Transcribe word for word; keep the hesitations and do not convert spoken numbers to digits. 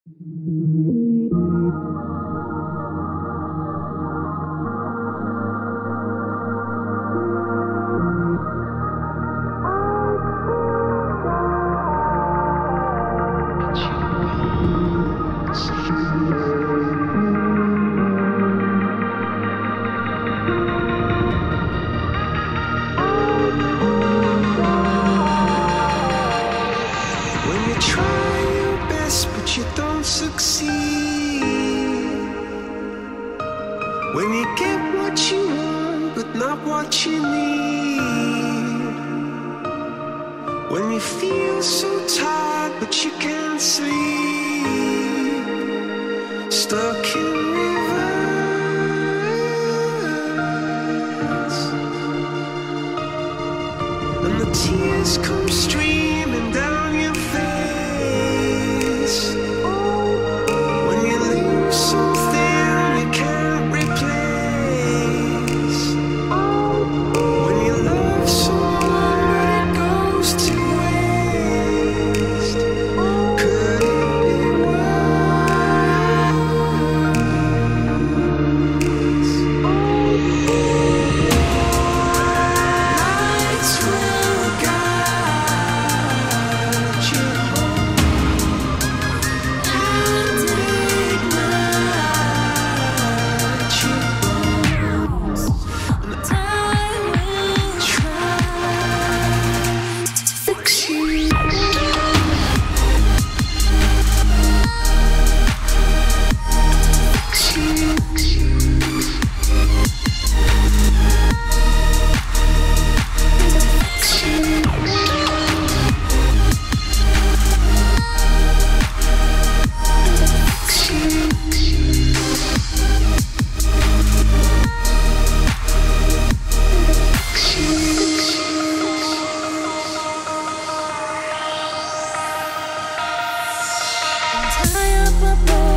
When you get what you want, but not what you need. When you feel so tired, but you can't sleep. Stuck in reverse, and the tears come streaming down your face. When you lose something you can't replace. When you love someone but it goes to waste. Could it be worse? Lights will guide you home and ignite your bones. And I will try to fix you. Tie up a bow.